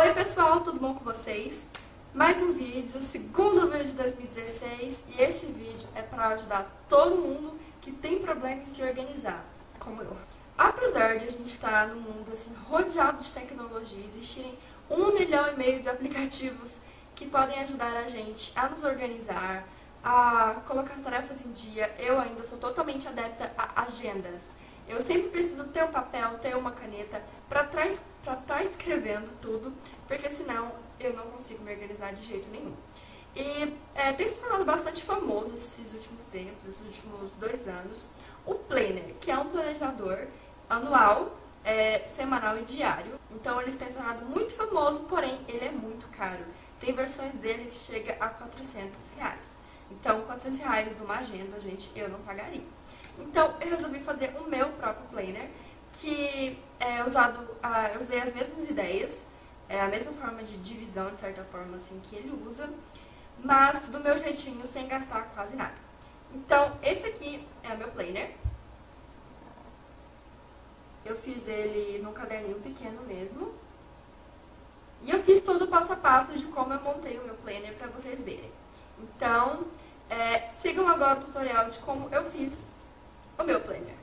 Oi pessoal, tudo bom com vocês? Mais um vídeo, segundo vídeo de 2016, e esse vídeo é para ajudar todo mundo que tem problema em se organizar, como eu. Apesar de a gente estar num mundo assim, rodeado de tecnologia, existirem 1,5 milhão de aplicativos que podem ajudar a gente a nos organizar, a colocar as tarefas em dia, eu ainda sou totalmente adepta a agendas. Eu sempre preciso ter um papel, ter uma caneta para estar escrevendo tudo, porque senão eu não consigo me organizar de jeito nenhum. E tem se tornado bastante famoso esses últimos tempos, esses últimos 2 anos, o Planner, que é um planejador anual, semanal e diário. Então ele tem se tornado muito famoso, porém ele é muito caro. Tem versões dele que chega a R$400. Então R$400 numa agenda, gente, eu não pagaria. Então, eu resolvi fazer o meu próprio planner, que eu usei as mesmas ideias, a mesma forma de divisão, de certa forma, assim, que ele usa, mas do meu jeitinho, sem gastar quase nada. Então, esse aqui é o meu planner. Eu fiz ele num caderninho pequeno mesmo. E eu fiz todo o passo a passo de como eu montei o meu planner para vocês verem. Então, sigam agora o tutorial de como eu fiz o meu planner.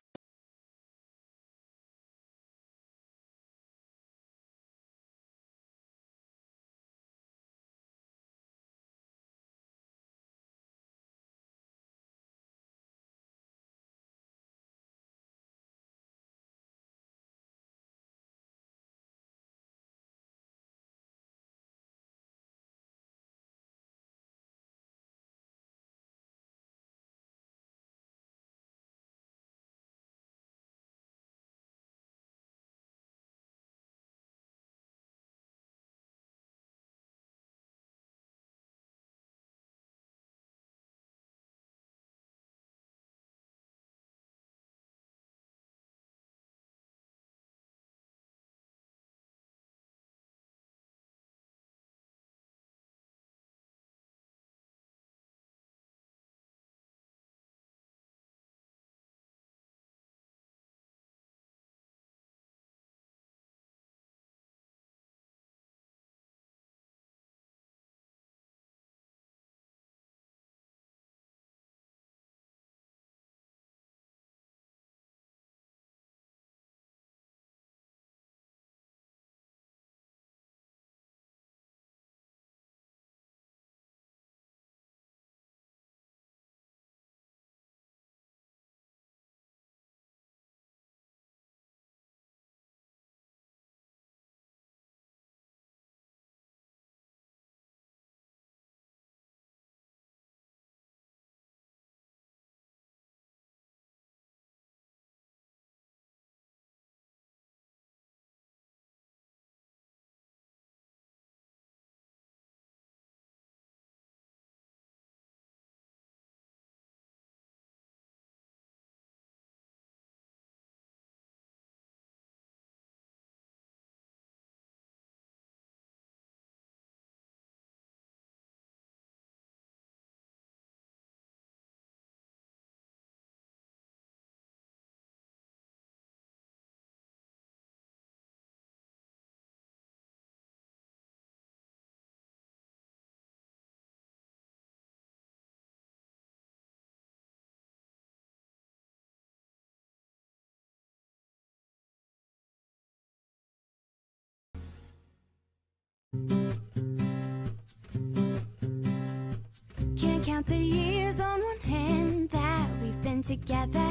Can't count the years on one hand that we've been together.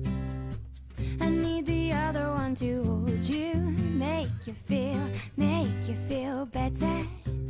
I need the other one to hold you, make you feel better.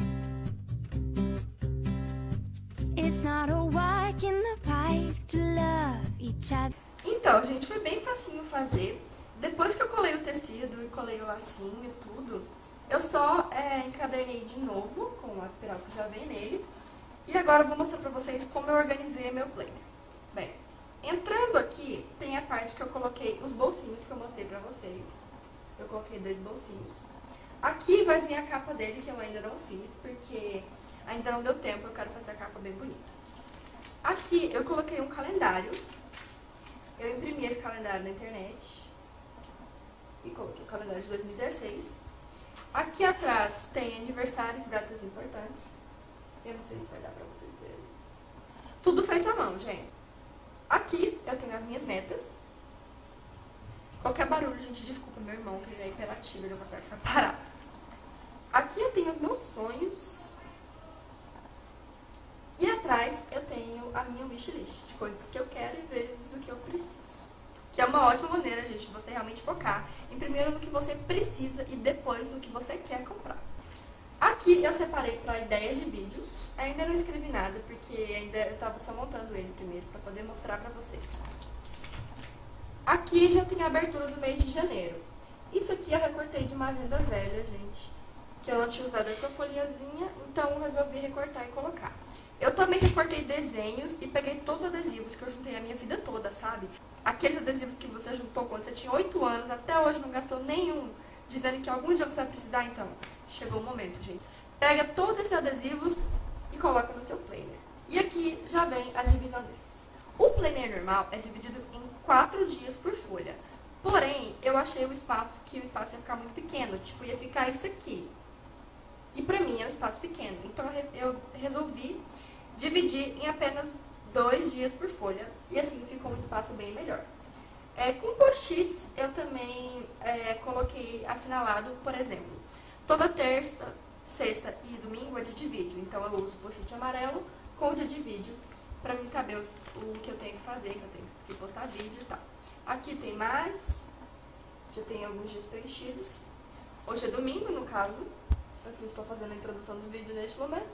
It's not a walk in the park to love each other. Então, gente, foi bem facinho fazer. Depois que eu colei o tecido e colei o lacinho e tudo, eu só encadernei de novo com a espiral que já vem nele. E agora eu vou mostrar pra vocês como eu organizei meu planner. Bem, entrando aqui, tem a parte que eu coloquei os bolsinhos que eu mostrei pra vocês. Eu coloquei 2 bolsinhos. Aqui vai vir a capa dele, que eu ainda não fiz, porque ainda não deu tempo, eu quero fazer a capa bem bonita. Aqui eu coloquei um calendário. Eu imprimi esse calendário na internet. E coloquei o calendário de 2016. Aqui atrás tem aniversários e datas importantes. Eu não sei se vai dar pra vocês verem. Tudo feito à mão, gente. Aqui eu tenho as minhas metas. Qualquer barulho, gente, desculpa meu irmão, que ele é hiperativo, ele não consegue ficar parado. Aqui eu tenho os meus sonhos. E atrás eu tenho a minha wishlist, de coisas que eu quero e vezes o que eu preciso. Que é uma ótima maneira, gente, de você realmente focar em primeiro no que você precisa e depois no que você quer comprar. Aqui eu separei para ideias de vídeos. Ainda não escrevi nada, porque ainda eu estava só montando ele primeiro, para poder mostrar para vocês. Aqui já tem a abertura do mês de janeiro. Isso aqui eu recortei de uma agenda velha, gente, que eu não tinha usado essa folhazinha, então eu resolvi recortar e colocar. Eu também recortei desenhos e peguei todos os adesivos que eu juntei a minha vida toda, sabe? Aqueles adesivos que você juntou quando você tinha 8 anos, até hoje não gastou nenhum, dizendo que algum dia você vai precisar, então chegou o momento, gente. Pega todos esses adesivos e coloca no seu planner. E aqui já vem a divisão deles. O planner normal é dividido em 4 dias por folha. Porém, eu achei que o espaço ia ficar muito pequeno, tipo, ia ficar isso aqui. E pra mim é um espaço pequeno, então eu resolvi dividir em apenas 2 dias por folha, e assim ficou um espaço bem melhor. Com post-its eu também coloquei assinalado, por exemplo, toda terça, sexta e domingo é dia de vídeo, então eu uso post-it amarelo com o dia de vídeo, pra mim saber o que eu tenho que fazer, que eu tenho que postar vídeo e tal. Aqui tem mais, já tem alguns dias preenchidos. Hoje é domingo, no caso. Aqui eu estou fazendo a introdução do vídeo neste momento.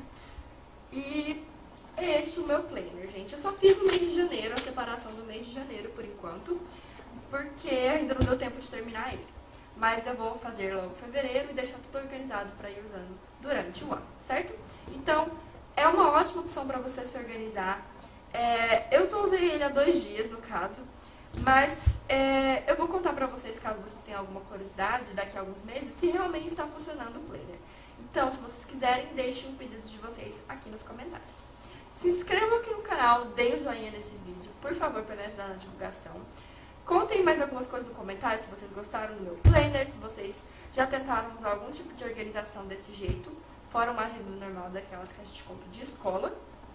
E é este o meu planner, gente. Eu só fiz no mês de janeiro, a separação do mês de janeiro, por enquanto, porque ainda não deu tempo de terminar ele. Mas eu vou fazer logo em fevereiro e deixar tudo organizado para ir usando durante o ano, certo? Então, é uma ótima opção para você se organizar. Eu usei ele há 2 dias, no caso, mas eu vou contar pra vocês, caso vocês tenham alguma curiosidade, daqui a alguns meses, se realmente está funcionando o planner. Então, se vocês quiserem, deixem um pedido de vocês aqui nos comentários. Se inscrevam aqui no canal, deem um joinha nesse vídeo, por favor, para me ajudar na divulgação. Contem mais algumas coisas no comentário, se vocês gostaram do meu planner, se vocês já tentaram usar algum tipo de organização desse jeito, fora uma agenda normal daquelas que a gente compra de escola.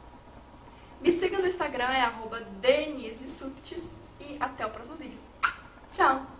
Me siga no Instagram, @DeniseSuptis, e até o próximo vídeo. Tchau!